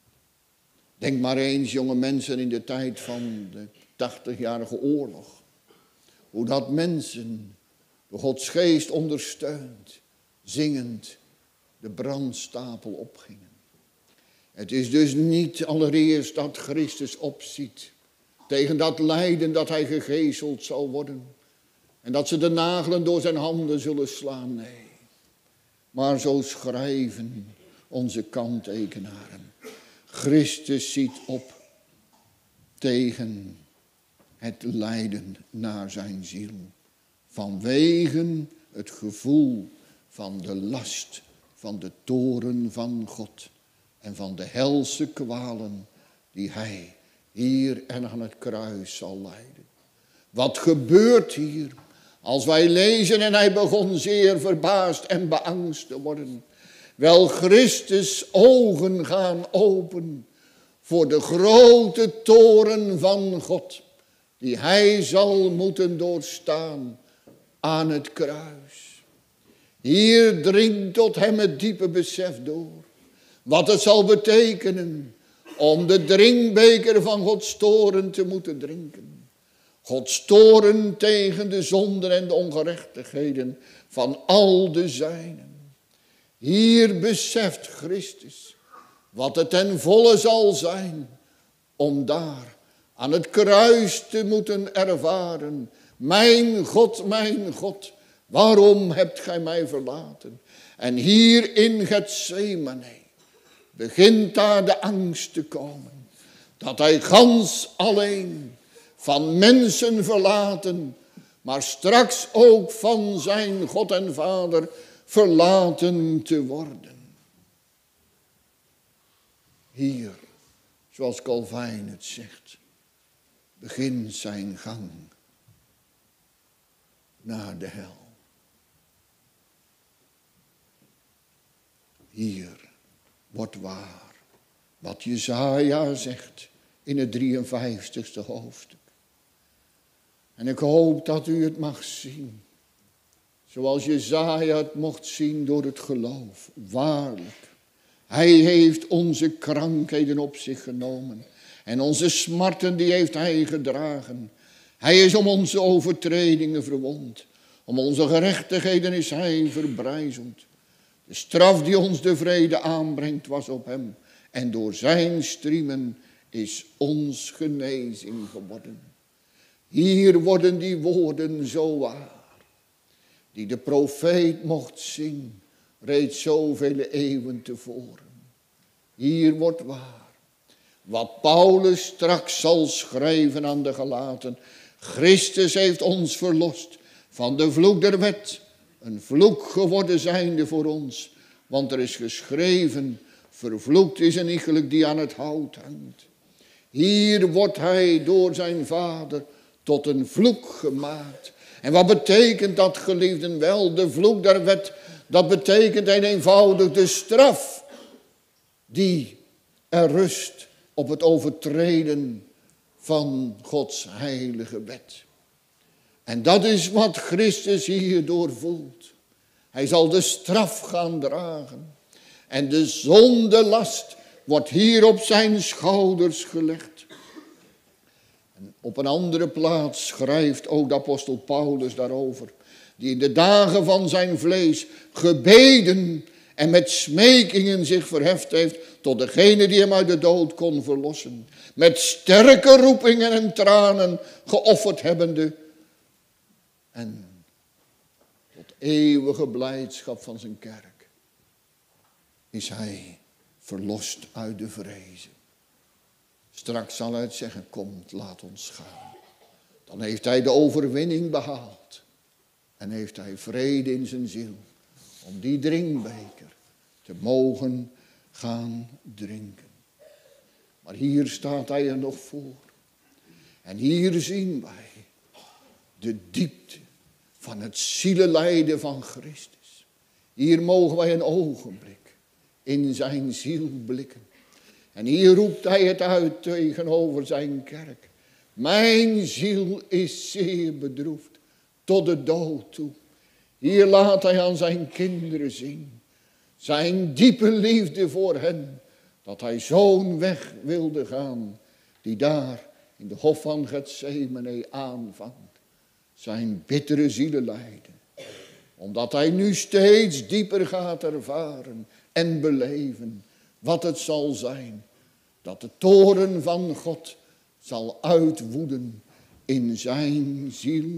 Denk maar eens, jonge mensen, in de tijd van de tachtigjarige oorlog. Hoe dat mensen, door Gods geest ondersteund, zingend, de brandstapel opgingen. Het is dus niet allereerst dat Christus opziet tegen dat lijden dat hij gegezeld zal worden. En dat ze de nagelen door zijn handen zullen slaan, nee. Maar zo schrijven onze kanttekenaren. Christus ziet op tegen het lijden naar zijn ziel. Vanwege het gevoel van de last van de toorn van God. En van de helse kwalen die hij hier en aan het kruis zal lijden. Wat gebeurt hier? Als wij lezen en hij begon zeer verbaasd en beangst te worden. Wel, Christus' ogen gaan open voor de grote toorn van God. Die hij zal moeten doorstaan aan het kruis. Hier dringt tot hem het diepe besef door. Wat het zal betekenen om de drinkbeker van Gods toorn te moeten drinken. Gods toorn tegen de zonden en de ongerechtigheden van al de zijnen. Hier beseft Christus wat het ten volle zal zijn om daar aan het kruis te moeten ervaren. Mijn God, mijn God, waarom hebt gij mij verlaten? En hier in Getsemane begint daar de angst te komen. Dat hij gans alleen, van mensen verlaten, maar straks ook van zijn God en Vader verlaten te worden. Hier, zoals Calvijn het zegt, begint zijn gang naar de hel. Hier wordt waar wat Jesaja zegt in het drieënvijftigste hoofdstuk. En ik hoop dat u het mag zien. Zoals Jesaja het mocht zien door het geloof. Waarlijk. Hij heeft onze krankheden op zich genomen. En onze smarten die heeft hij gedragen. Hij is om onze overtredingen verwond. Om onze gerechtigheden is hij verbrijzeld. De straf die ons de vrede aanbrengt was op hem. En door zijn striemen is ons genezing geworden. Hier worden die woorden zo waar. Die de profeet mocht zien. Reeds zoveel eeuwen tevoren. Hier wordt waar. Wat Paulus straks zal schrijven aan de Galaten. Christus heeft ons verlost van de vloek der wet. Een vloek geworden zijnde voor ons. Want er is geschreven, vervloekt is een iegelijk die aan het hout hangt. Hier wordt hij door zijn vader tot een vloek gemaakt. En wat betekent dat, geliefden? Wel, de vloek der wet, dat betekent een eenvoudig de straf die er rust op het overtreden van Gods heilige wet. En dat is wat Christus hier doorvoelt. Hij zal de straf gaan dragen. En de zondelast wordt hier op zijn schouders gelegd. En op een andere plaats schrijft ook de apostel Paulus daarover. Die in de dagen van zijn vlees gebeden en met smekingen zich verheft heeft tot degene die hem uit de dood kon verlossen. Met sterke roepingen en tranen geofferd hebbende. En tot eeuwige blijdschap van zijn kerk is hij verlost uit de vrezen. Straks zal hij het zeggen, komt, laat ons gaan. Dan heeft hij de overwinning behaald. En heeft hij vrede in zijn ziel. Om die drinkbeker te mogen gaan drinken. Maar hier staat hij er nog voor. En hier zien wij de diepte van het zielelijden van Christus. Hier mogen wij een ogenblik in zijn ziel blikken. En hier roept hij het uit tegenover zijn kerk. Mijn ziel is zeer bedroefd tot de dood toe. Hier laat hij aan zijn kinderen zien. Zijn diepe liefde voor hen. Dat hij zo'n weg wilde gaan. Die daar in de hof van Getsemane aanvangt. Zijn bittere zielenlijden. Omdat hij nu steeds dieper gaat ervaren en beleven wat het zal zijn. Dat de toorn van God zal uitwoeden in zijn ziel.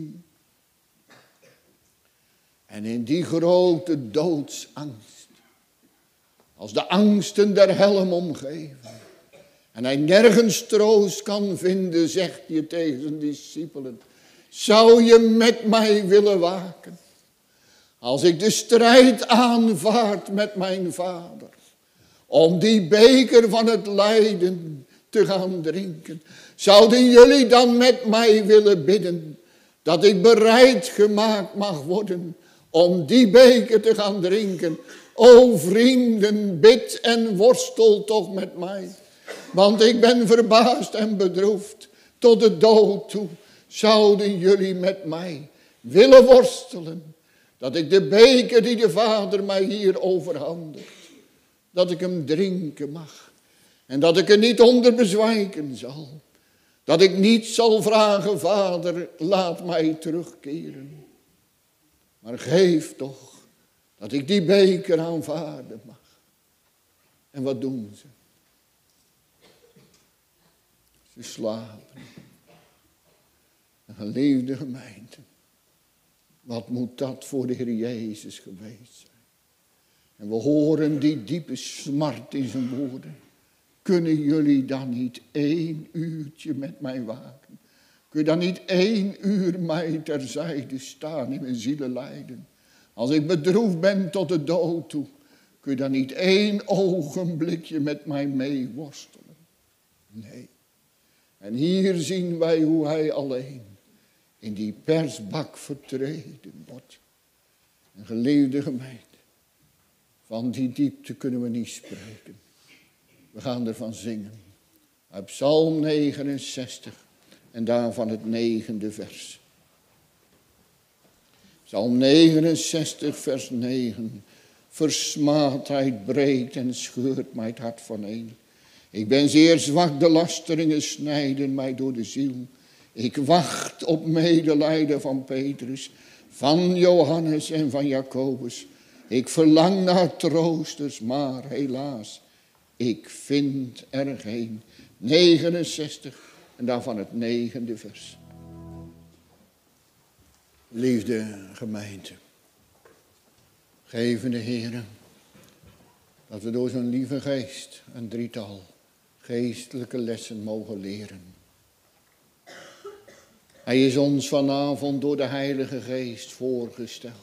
En in die grote doodsangst. Als de angsten der hel hem omgeven. En hij nergens troost kan vinden, zegt hij tegen zijn discipelen. Zou je met mij willen waken? Als ik de strijd aanvaard met mijn vader. Om die beker van het lijden te gaan drinken. Zouden jullie dan met mij willen bidden. Dat ik bereid gemaakt mag worden. Om die beker te gaan drinken. O vrienden, bid en worstel toch met mij. Want ik ben verbaasd en bedroefd tot de dood toe. Zouden jullie met mij willen worstelen. Dat ik de beker die de Vader mij hier overhandigt. Dat ik hem drinken mag. En dat ik er niet onder bezwijken zal. Dat ik niet zal vragen, Vader, laat mij terugkeren. Maar geef toch dat ik die beker aanvaarden mag. En wat doen ze? Ze slapen. Een geliefde gemeente. Wat moet dat voor de Heer Jezus geweest zijn? En we horen die diepe smart in zijn woorden. Kunnen jullie dan niet één uurtje met mij waken? Kun je dan niet één uur mij terzijde staan in mijn zielenlijden? Als ik bedroefd ben tot de dood toe. Kun je dan niet één ogenblikje met mij meeworstelen? Nee. En hier zien wij hoe hij alleen in die persbak vertreden wordt. Een geliefde gemeente. Van die diepte kunnen we niet spreken. We gaan ervan zingen. Uit Psalm negenenzestig en daarvan het negende vers. Psalm negenenzestig vers negen. Versmaadheid breekt en scheurt mij het hart vaneen. Ik ben zeer zwak, de lasteringen snijden mij door de ziel. Ik wacht op medelijden van Petrus, van Johannes en van Jacobus. Ik verlang naar troosters, maar helaas, ik vind er geen. negenenzestig en daarvan het negende vers. Liefde gemeente, gevende Heeren, dat we door zo'n lieve geest een drietal geestelijke lessen mogen leren. Hij is ons vanavond door de Heilige Geest voorgesteld.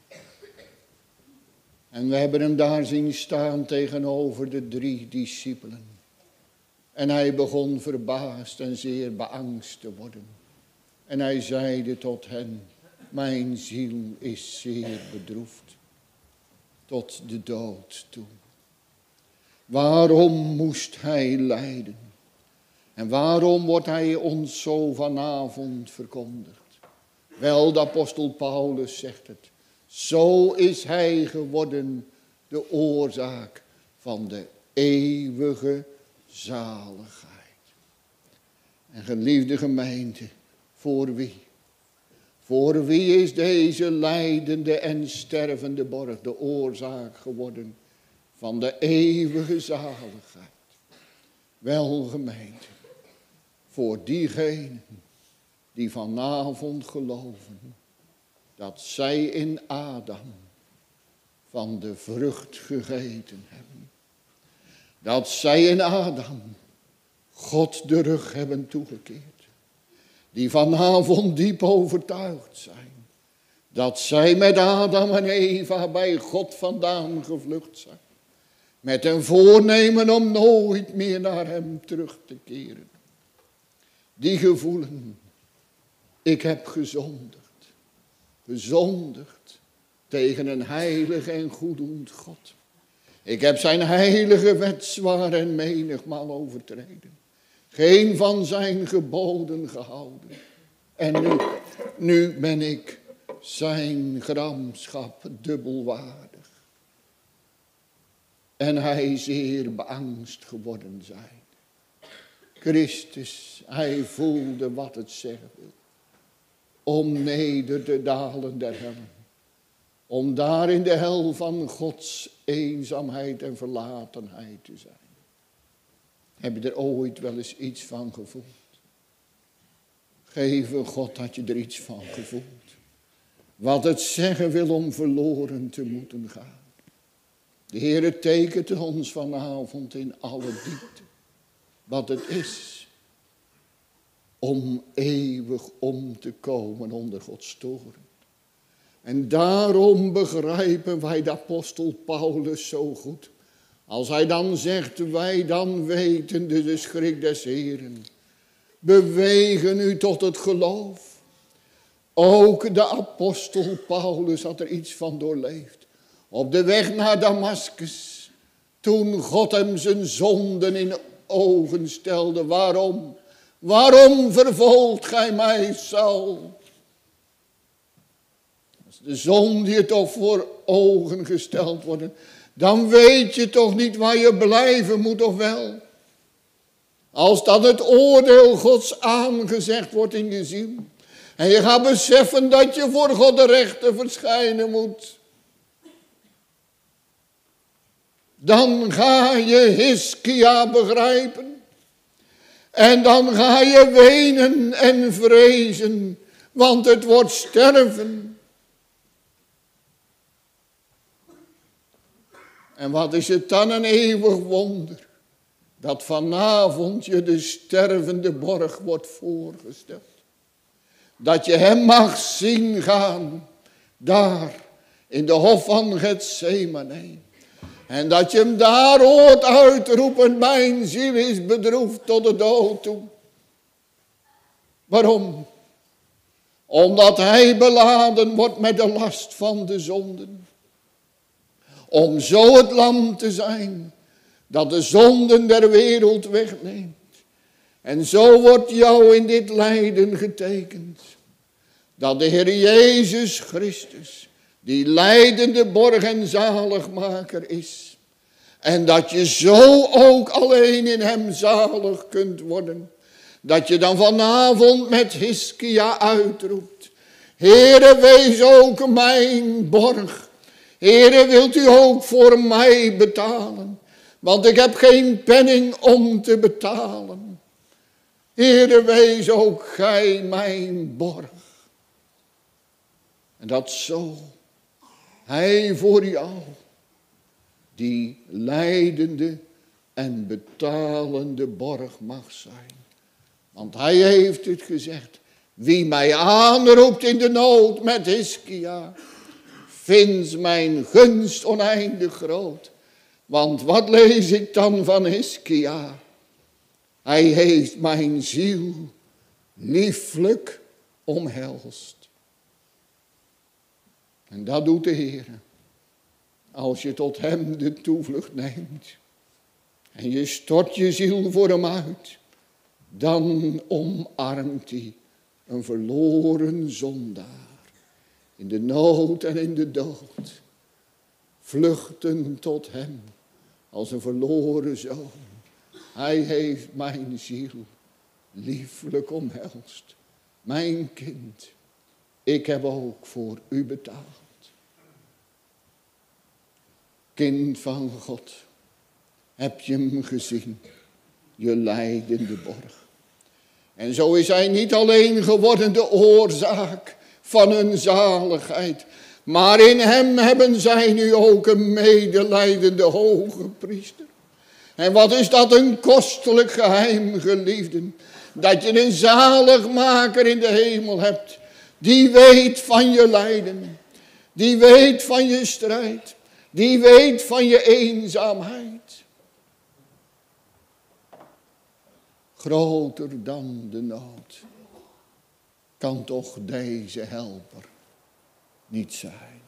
En we hebben hem daar zien staan tegenover de drie discipelen. En hij begon verbaasd en zeer beangst te worden. En hij zeide tot hen, mijn ziel is zeer bedroefd, tot de dood toe. Waarom moest hij lijden? En waarom wordt hij ons zo vanavond verkondigd? Wel, de apostel Paulus zegt het. Zo is hij geworden de oorzaak van de eeuwige zaligheid. En geliefde gemeente, voor wie? Voor wie is deze lijdende en stervende borg de oorzaak geworden van de eeuwige zaligheid? Wel, gemeente, voor diegenen die vanavond geloven dat zij in Adam van de vrucht gegeten hebben. Dat zij in Adam God de rug hebben toegekeerd. Die vanavond diep overtuigd zijn dat zij met Adam en Eva bij God vandaan gevlucht zijn. Met een voornemen om nooit meer naar hem terug te keren. Die gevoelen, ik heb gezondigd. Gezondigd tegen een heilig en goeddoend God. Ik heb zijn heilige wet zwaar en menigmaal overtreden. Geen van zijn geboden gehouden. En nu, nu ben ik zijn gramschap dubbelwaardig. En hij zeer beangst geworden zijn. Christus, hij voelde wat het zeggen wil. Om neder te dalen der hellen. Om daar in de hel van Gods eenzaamheid en verlatenheid te zijn. Heb je er ooit wel eens iets van gevoeld? Geve God, had je er iets van gevoeld. Wat het zeggen wil om verloren te moeten gaan. De Heere tekent ons vanavond in alle diepte. Wat het is. Om eeuwig om te komen onder Gods toren. En daarom begrijpen wij de apostel Paulus zo goed. Als hij dan zegt, wij dan wetende de schrik des Heeren. Bewegen u tot het geloof. Ook de apostel Paulus had er iets van doorleefd. Op de weg naar Damaskus. Toen God hem zijn zonden in ogen stelde. Waarom? Waarom vervolgt gij mij, Saul? Als de zonde je toch voor ogen gesteld worden, dan weet je toch niet waar je blijven moet of wel. Als dan het oordeel Gods aangezegd wordt in je ziel. En je gaat beseffen dat je voor God de rechter verschijnen moet. Dan ga je Hiskia begrijpen. En dan ga je wenen en vrezen, want het wordt sterven. En wat is het dan een eeuwig wonder, dat vanavond je de stervende borg wordt voorgesteld. Dat je hem mag zien gaan, daar in de hof van Getsemane. En dat je hem daar hoort uitroepen, mijn ziel is bedroefd tot de dood toe. Waarom? Omdat hij beladen wordt met de last van de zonden. Om zo het lam te zijn, dat de zonden der wereld wegneemt. En zo wordt jou in dit lijden getekend. Dat de Heer Jezus Christus, die lijdende borg en zaligmaker is. En dat je zo ook alleen in hem zalig kunt worden. Dat je dan vanavond met Hiskia uitroept. Heere, wees ook mijn borg. Heere, wilt u ook voor mij betalen? Want ik heb geen penning om te betalen. Heere, wees ook gij mijn borg. En dat zo hij voor jou, die lijdende en betalende borg mag zijn. Want hij heeft het gezegd. Wie mij aanroept in de nood met Hiskia, vindt mijn gunst oneindig groot. Want wat lees ik dan van Hiskia? Hij heeft mijn ziel lieflijk omhelst. En dat doet de Heer. Als je tot hem de toevlucht neemt. En je stort je ziel voor hem uit. Dan omarmt hij een verloren zondaar. In de nood en in de dood. Vluchten tot hem. Als een verloren zoon. Hij heeft mijn ziel lieflijk omhelst. Mijn kind. Ik heb ook voor u betaald. Kind van God. Heb je hem gezien. Je lijdende borg. En zo is hij niet alleen geworden de oorzaak van hun zaligheid. Maar in hem hebben zij nu ook een medelijdende hoge priester. En wat is dat een kostelijk geheim, geliefden. Dat je een zaligmaker in de hemel hebt. Die weet van je lijden. Die weet van je strijd. Die weet van je eenzaamheid. Groter dan de nood kan toch deze helper niet zijn.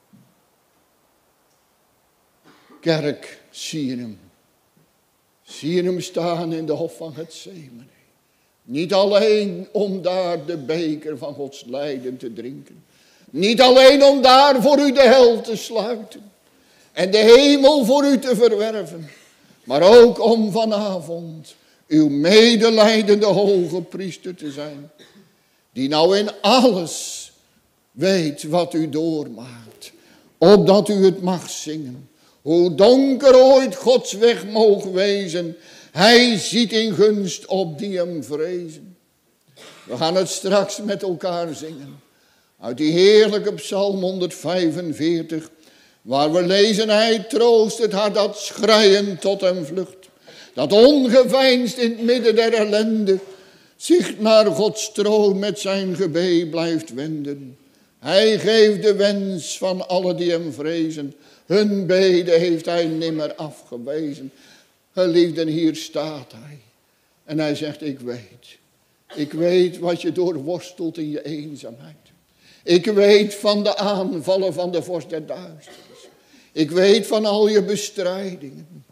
Kerk, zie je hem. Zie je hem staan in de hof van Getsemane. Niet alleen om daar de beker van Gods lijden te drinken. Niet alleen om daar voor u de hel te sluiten. En de hemel voor u te verwerven. Maar ook om vanavond uw medelijdende hoge priester te zijn. Die nou in alles weet wat u doormaakt. Opdat u het mag zingen. Hoe donker ooit Gods weg mogen wezen. Hij ziet in gunst op die hem vrezen. We gaan het straks met elkaar zingen. Uit die heerlijke psalm honderdvijfenveertig. Waar we lezen, hij troost het hart dat schreiend tot hem vlucht. Dat ongeveinsd in het midden der ellende zich naar Gods troon met zijn gebed blijft wenden. Hij geeft de wens van alle die hem vrezen. Hun beden heeft hij nimmer afgewezen. Geliefden, hier staat hij. En hij zegt, ik weet. Ik weet wat je doorworstelt in je eenzaamheid. Ik weet van de aanvallen van de vorst der duisternis. Ik weet van al je bestrijdingen.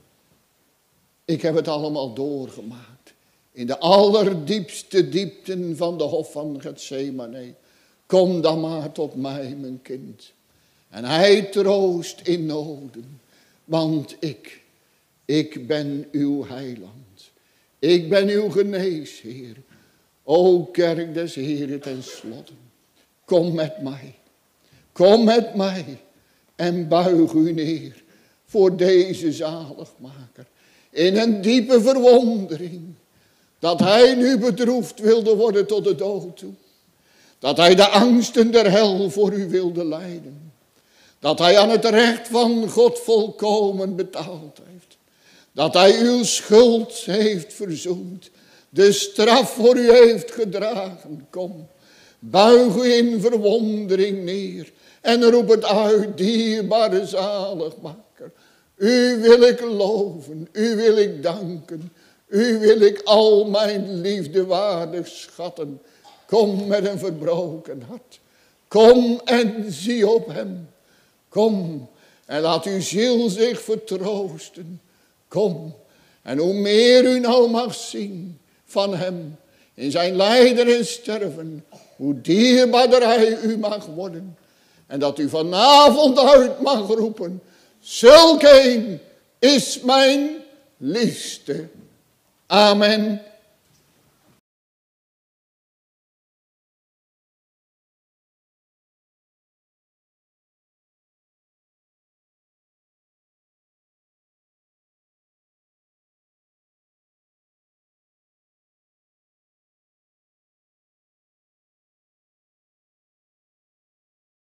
Ik heb het allemaal doorgemaakt. In de allerdiepste diepten van de hof van Getsemane. Kom dan maar tot mij, mijn kind. En hij troost in noden. Want ik, ik ben uw heiland. Ik ben uw geneesheer. O kerk des Heren ten slotte. Kom met mij. Kom met mij. En buig u neer voor deze zaligmaker. In een diepe verwondering. Dat hij nu bedroefd wilde worden tot de dood toe. Dat hij de angsten der hel voor u wilde lijden. Dat hij aan het recht van God volkomen betaald heeft. Dat hij uw schuld heeft verzoend. De straf voor u heeft gedragen. Kom, buig u in verwondering neer. En roep het uit, dierbare zaligmaker. U wil ik loven, u wil ik danken. U wil ik al mijn liefde waardig schatten. Kom met een verbroken hart. Kom en zie op hem. Kom en laat uw ziel zich vertroosten. Kom en hoe meer u nou mag zien van hem in zijn lijden en sterven, hoe dierbaarder hij u mag worden. En dat u vanavond uit mag roepen, zulk een is mijn liefste. Amen.